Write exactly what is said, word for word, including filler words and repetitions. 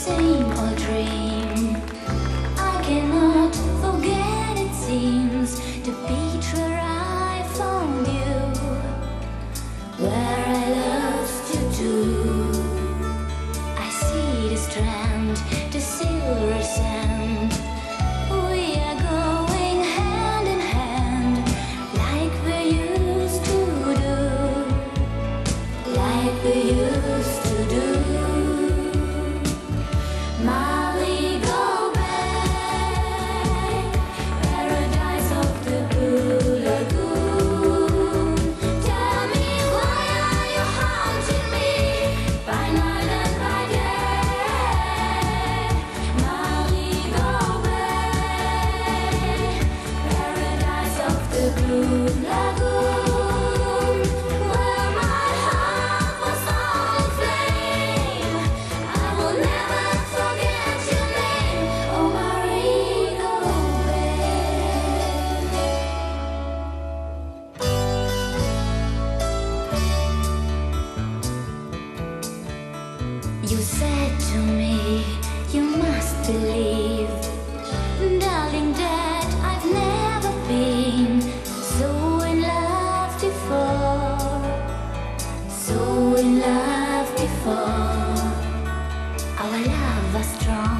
same old dream. I cannot forget, it seems, the beach where I found you, where I loved you too. I see the strand, the silver sand. We are going hand in hand, like we used to do, like we used to do. Marigot Bay, paradise of the blue lagoon. Tell me, why are you haunting me by night and by day? Marigot Bay, paradise of the blue lagoon, where my heart was all in flame. I will never forget your name, oh Marigot Bay. You said to me, you must believe, darling, that I've never been so in love before, so in love before. Our love was strong.